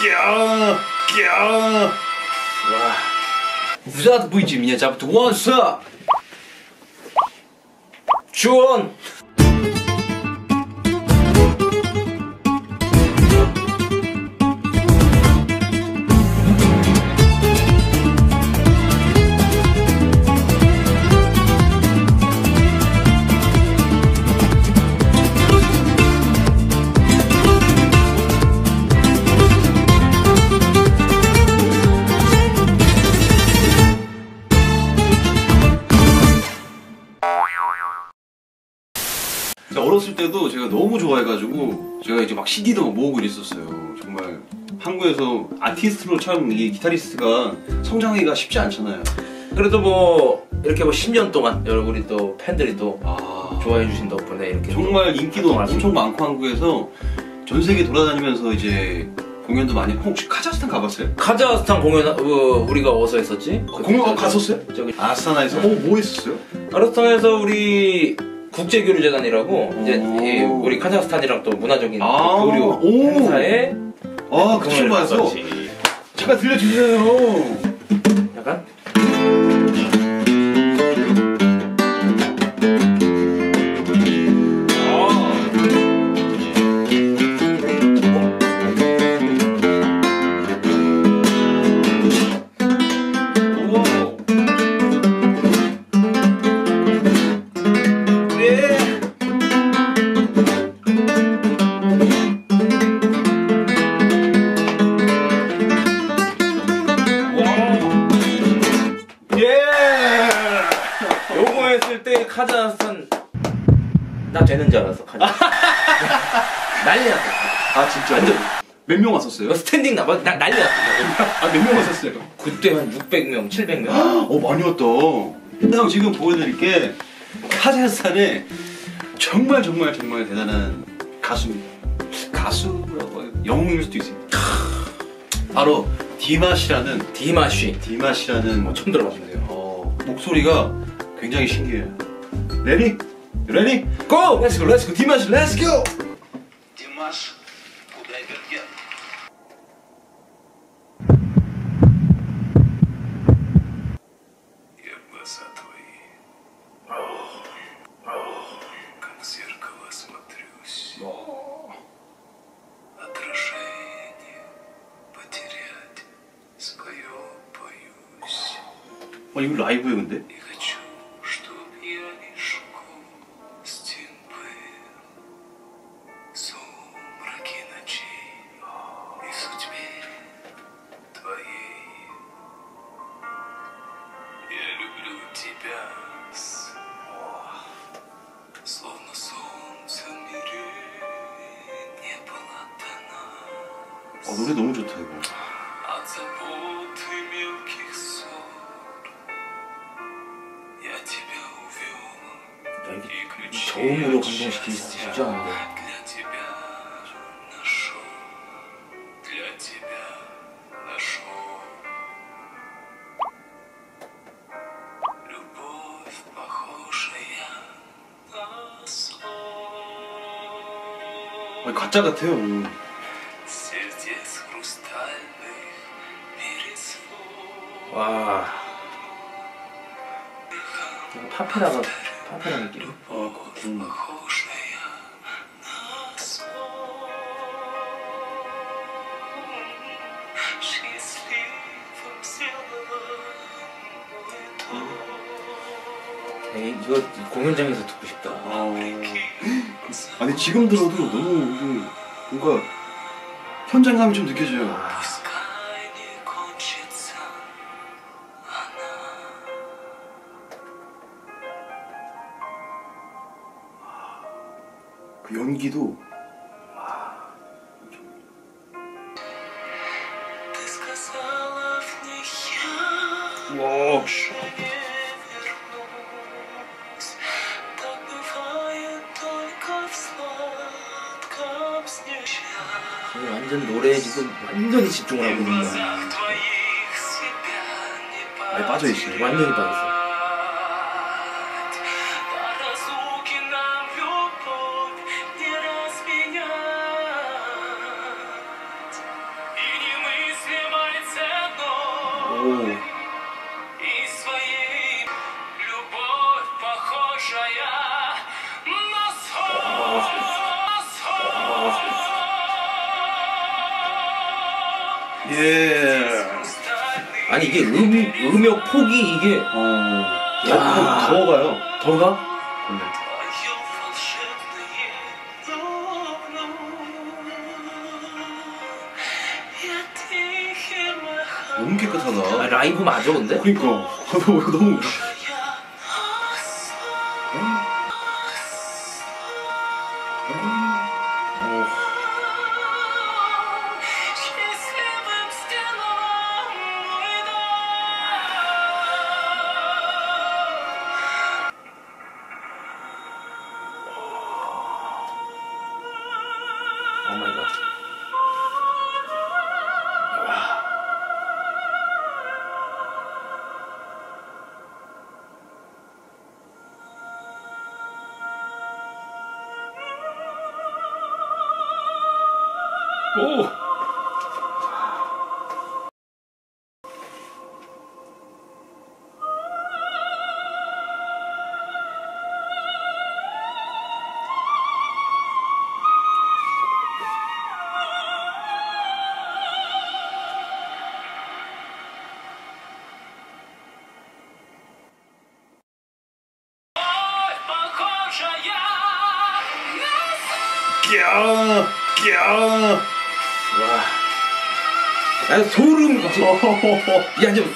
Взад будете меня зовут Вонса. Чон. 어렸을 때도 제가 너무 좋아해가지고 제가 이제 막 CD도 모으고 있었어요. 정말 한국에서 아티스트로 참 이 기타리스트가 성장하기가 쉽지 않잖아요. 그래도 뭐 이렇게 뭐 10년 동안 우리 또 팬들이 또 좋아해 주신 덕분에 이렇게 정말 인기도 엄청 많고 한국에서 전 세계 돌아다니면서 이제 공연도 많이. 혹시 카자흐스탄 가봤어요? 카자흐스탄 공연 우리가 어디서 했었지? 공연 갔었어요? 저기 아스타나에서? 뭐 했었어요? 카자흐스탄에서 우리 국제교류재단이라고 이제 우리 카자흐스탄이랑 또 문화적인 교류 행사에 그 친구가서 잠깐 들려주세요. 약간 요거 했을 때 카자흐스탄 나 되는 줄 알았어. 카자흐스탄 난리 났어. 아 진짜? 완전 몇 명 왔었어요? 스탠딩 난리 났어. 몇 명 왔었어요? 그때 한 600명, 700명. 많이 왔다. 형 지금 보여드릴게 카자흐스탄의 정말 대단한 가수입니다. 가수라고 해요? 영웅일 수도 있습니다. 바로 디마시라는 디마시라는 처음 들어봤는데요. 목소리가 굉장히 신기해요. 레디? 레디? 고! 렛츠고 렛츠고 디마시 렛츠고! Димаш, куда бергер? Я глаза твои, как в зеркало смотрюсь. Отражение потерять свое боюсь. 이거 라이브예요 근데? И хочу, чтоб я мешком стен был сумраки ночей и судьбе твоей. Я люблю тебя, словно солнце в мире не было до нас. 노래 너무 좋다 이거. От заботы мелких ссор я тебя увел и ключи 저음으로 감동시키기 쉽지 않은데. для тебя нашел, для тебя нашел. Любовь, похожая на сон. 가짜 같아요. Сердец хрустальных перезвон. 와. 파페라가 파페라 느낌. Похожая на сон. Счастливым сделала мой дом. 이거 공연장에서 듣고 싶다. 아니 지금 들어도 너무 뭔가 현장감이 좀 느껴져요. Пускай не кончится она. 그 연기도 Ты сказала в ней я 와. не вернусь. Так бывает только в сладком сне. 지금 완전 노래에 지금 완전히 집중을 하고 В 있는 거야. глазах твоих себя не 많이 빠져있어요. 완전히 빠졌어. До разлуки нам любовь не разменять. И не 예. 아니 이게 음역 폭이 이게 야, 더 가요. 더 가? 너무 깨끗하다. 아, 라이브 맞아 근데? 그러니까 이거 너무. 오 마이 갓. 오. 야, 야. 와. 야 소름. 야 좀.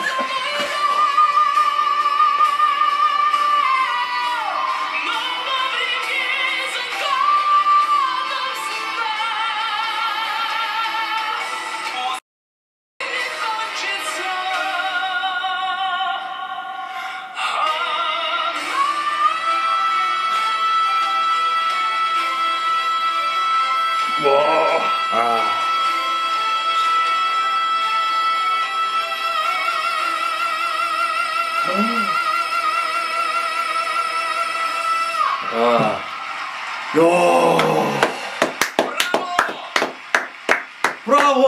와. 아. 아. 야. 브라보.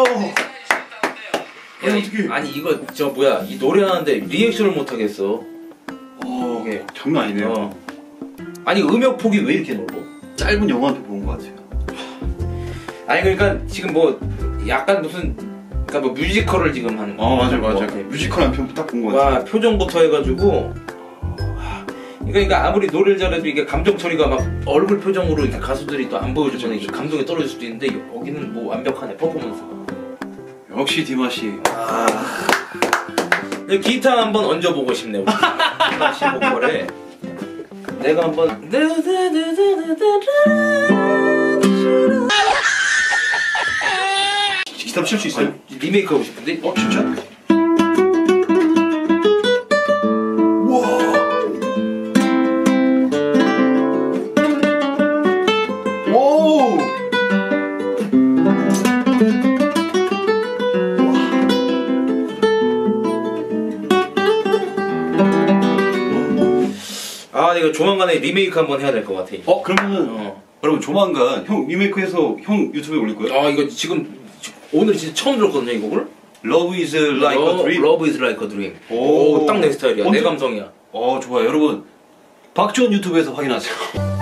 아니 어떻게? 아니 이거 저 뭐야 이 노래하는데 리액션을 못 하겠어. 이게. 장난 아니네요. 아니 음역 폭이 왜 이렇게 넓어? 짧은 영화한테 본 것 같아요. 아니 그러니까 지금 뭐 약간 무슨 그러니까 뭐 뮤지컬을 지금 하는 맞아요. 것 같아. 뮤지컬 한 편 딱 본 것 같아요. 와 표정부터 해가지고 그러니까 아무리 노래를 잘해도 이게 감정 처리가 막 얼굴 표정으로 이렇게 가수들이 또 안 보여주면 이게 감동이 떨어질 수도 있는데 여기는 뭐 완벽하네 퍼포먼스가. 역시 디마시. 근데 기타 한번 얹어보고 싶네 우리. 디마시 보컬에 내가 한번 기타 칠 수 있어요? 리메이크 하고 싶은데? 진짜? 우와. 오. 아 이거 조만간에 리메이크 한번 해야 될 것 같아. 그러면은 여러분 조만간 형 리메이크해서 형 유튜브에 올릴 거예요? 아 이거 지금 오늘 진짜 처음 들었거든요 이 곡을. Love is like a dream. Love is like a dream. 오. 딱 내 스타일이야. 내 감성이야. 좋아요. 여러분 박지원 유튜브에서 확인하세요.